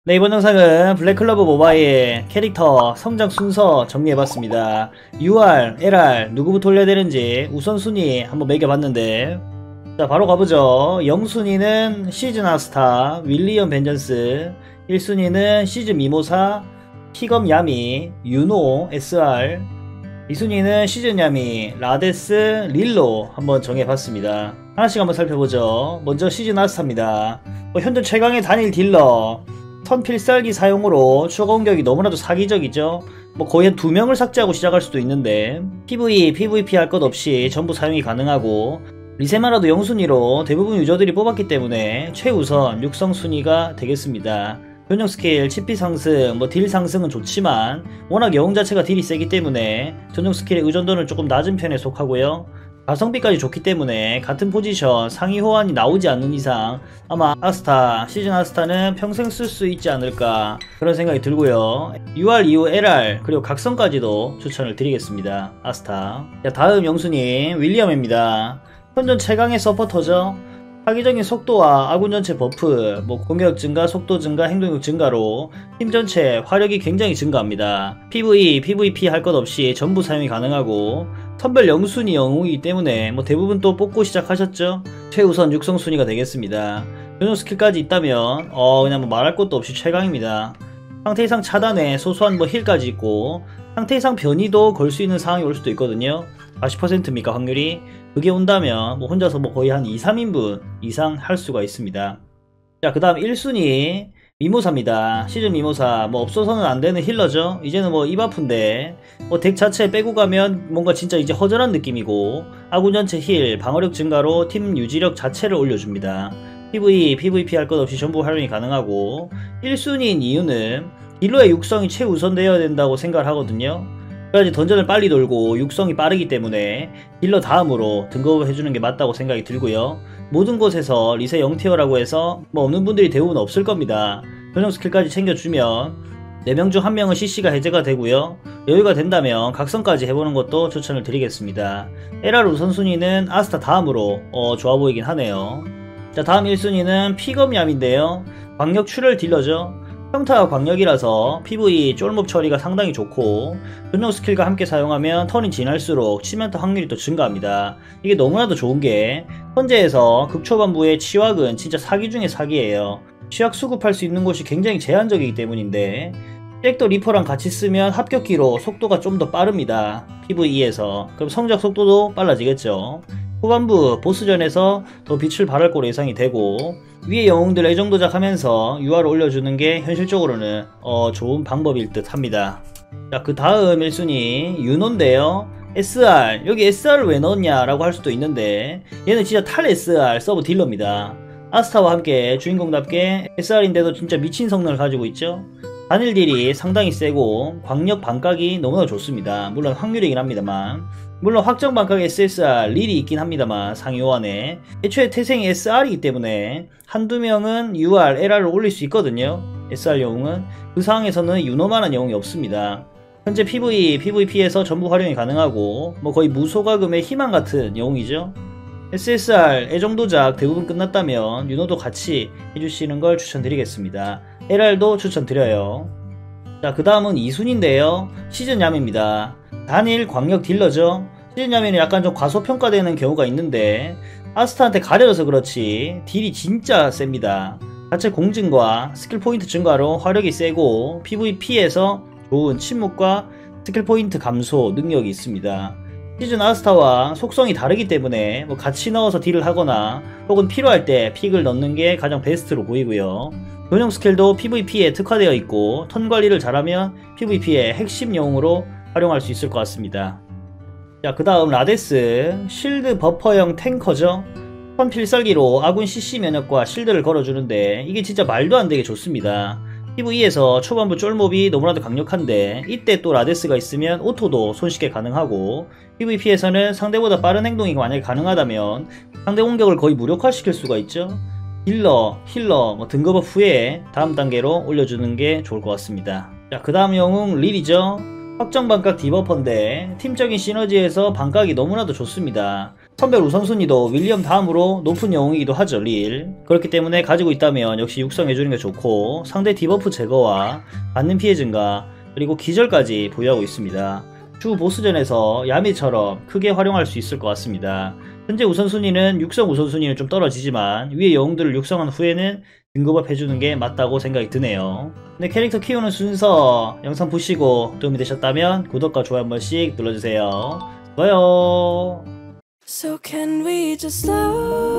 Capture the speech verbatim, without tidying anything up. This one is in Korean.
네, 이번 영상은 블랙클로버 모바일 캐릭터 성장 순서 정리해봤습니다. 유알, 엘알 누구부터 올려야 되는지 우선순위 한번 매겨봤는데, 자 바로 가보죠. 영 순위는 시즌 아스타 윌리엄 벤전스, 일 순위는 시즌 미모사 피검 야미 유노 에스알, 이 순위는 시즌 야미 라데스 릴로 한번 정해봤습니다. 하나씩 한번 살펴보죠. 먼저 시즌 아스타입니다. 뭐 현존 최강의 단일 딜러, 턴 필살기 사용으로 추가 공격이 너무나도 사기적이죠. 뭐 거의 한 두 명을 삭제하고 시작할 수도 있는데 피브이, 피브이피 할 것 없이 전부 사용이 가능하고, 리세마라도 영 순위로 대부분 유저들이 뽑았기 때문에 최우선 육성 순위가 되겠습니다. 변형 스킬, 치피 상승, 뭐 딜 상승은 좋지만 워낙 영웅 자체가 딜이 세기 때문에 전용 스킬의 의존도는 조금 낮은 편에 속하고요. 가성비까지 좋기 때문에 같은 포지션 상위 호환이 나오지 않는 이상 아마 아스타, 시즌 아스타는 평생 쓸 수 있지 않을까 그런 생각이 들고요. 유알 이후 엘알 그리고 각성까지도 추천을 드리겠습니다. 아스타. 자, 다음 영순위 윌리엄입니다. 현존 최강의 서포터죠. 사기적인 속도와 아군 전체 버프, 뭐 공격 증가, 속도 증가, 행동력 증가로 팀 전체 화력이 굉장히 증가합니다. 피브이, 피브이피 할 것 없이 전부 사용이 가능하고, 선별 영 순위 영웅이기 때문에 뭐 대부분 또 뽑고 시작하셨죠? 최우선 육성 순위가 되겠습니다. 변형 스킬까지 있다면 어 그냥 뭐 말할 것도 없이 최강입니다. 상태 이상 차단에 소소한 뭐 힐까지 있고, 상태 이상 변이도 걸 수 있는 상황이 올 수도 있거든요. 사십 퍼센트입니까 확률이? 그게 온다면 뭐 혼자서 뭐 거의 한 이, 삼 인분 이상 할 수가 있습니다. 자, 그 다음 일 순위 미모사입니다. 시즌 미모사, 뭐 없어서는 안 되는 힐러죠. 이제는 뭐 입 아픈데 뭐 덱 자체 빼고 가면 뭔가 진짜 이제 허전한 느낌이고, 아군 전체 힐, 방어력 증가로 팀 유지력 자체를 올려줍니다. 피브이, 피브이피 할 것 없이 전부 활용이 가능하고, 일 순위인 이유는 딜러의 육성이 최우선되어야 된다고 생각을 하거든요. 그래야지 던전을 빨리 돌고 육성이 빠르기 때문에 딜러 다음으로 등급을 해주는 게 맞다고 생각이 들고요. 모든 곳에서 리세 영 티어라고 해서 뭐 없는 분들이 대부분 없을 겁니다. 변형 스킬까지 챙겨주면 네 명 중 한 명은 씨씨가 해제가 되고요. 여유가 된다면 각성까지 해보는 것도 추천을 드리겠습니다. 엘알 우선순위는 아스타 다음으로 어, 좋아 보이긴 하네요. 자, 다음 일 순위는 피검얌인데요. 광역 출혈 딜러죠. 평타가 광역이라서 피브이 쫄몹 처리가 상당히 좋고, 전용 스킬과 함께 사용하면 턴이 지날수록 치명타 확률이 또 증가합니다. 이게 너무나도 좋은게 현재에서 극초반부의 치확은 진짜 사기 중에 사기예요. 치확 수급할 수 있는 곳이 굉장히 제한적이기 때문인데, 백도 리퍼랑 같이 쓰면 합격기로 속도가 좀 더 빠릅니다. 피브이에서. 그럼 성장 속도도 빨라지겠죠. 후반부 보스전에서 더 빛을 발할 거로 예상이 되고, 위의 영웅들 애정도작 하면서 유아를 올려주는 게 현실적으로는 어, 좋은 방법일 듯 합니다. 자, 그 다음 일 순위 유노인데요. 에스알, 여기 에스알을 왜 넣었냐 라고 할 수도 있는데, 얘는 진짜 탈 에스알 서브 딜러입니다. 아스타와 함께 주인공답게 에스알인데도 진짜 미친 성능을 가지고 있죠. 단일 딜이 상당히 세고 광역 반각이 너무나 좋습니다. 물론 확률이긴 합니다만, 물론 확정 반각 에스에스알 릴이 있긴 합니다만 상위 호환에 애초에 태생이 에스알이기 때문에 한두 명은 유알, 엘알을 올릴 수 있거든요. 에스알 영웅은 그 상황에서는 유노만한 영웅이 없습니다. 현재 피브이, 피브이피에서 전부 활용이 가능하고 뭐 거의 무소가금의 희망 같은 영웅이죠. 에스에스알 애정도작 대부분 끝났다면 유노도 같이 해주시는 걸 추천드리겠습니다. 엘알도 추천드려요. 자, 그 다음은 이 순위인데요. 시즌 얌입니다. 단일 광역 딜러죠. 시즌 얌이는 약간 좀 과소평가되는 경우가 있는데, 아스타한테 가려져서 그렇지 딜이 진짜 셉니다. 자체 공증과 스킬 포인트 증가로 화력이 세고 피브이피에서 좋은 침묵과 스킬 포인트 감소 능력이 있습니다. 시즌 아스타와 속성이 다르기 때문에 뭐 같이 넣어서 딜을 하거나 혹은 필요할 때 픽을 넣는 게 가장 베스트로 보이고요. 변형 스킬도 피브이피에 특화되어 있고 턴 관리를 잘하면 피브이피의 핵심 영웅으로 활용할 수 있을 것 같습니다. 자, 그 다음 라데스, 실드 버퍼형 탱커죠. 턴 필살기로 아군 씨씨 면역과 실드를 걸어주는데 이게 진짜 말도 안 되게 좋습니다. 피브이에서 초반부 쫄몹이 너무나도 강력한데 이때 또 라데스가 있으면 오토도 손쉽게 가능하고, 피브이피에서는 상대보다 빠른 행동이 만약에 가능하다면 상대 공격을 거의 무력화시킬 수가 있죠. 딜러, 힐러, 뭐 등급업 후에 다음 단계로 올려주는 게 좋을 것 같습니다. 자, 그 다음 영웅 릴이죠. 확정 반각 디버퍼인데 팀적인 시너지에서 반각이 너무나도 좋습니다. 선별 우선순위도 윌리엄 다음으로 높은 영웅이기도 하죠. 릴. 그렇기 때문에 가지고 있다면 역시 육성해주는 게 좋고, 상대 디버프 제거와 받는 피해 증가, 그리고 기절까지 보유하고 있습니다. 주 보스전에서 야미처럼 크게 활용할 수 있을 것 같습니다. 현재 우선순위는 육성 우선순위는 좀 떨어지지만 위의 영웅들을 육성한 후에는 등급업 해주는 게 맞다고 생각이 드네요. 근데 캐릭터 키우는 순서 영상 보시고 도움이 되셨다면 구독과 좋아요 한 번씩 눌러주세요. 좋아요. So can we just slow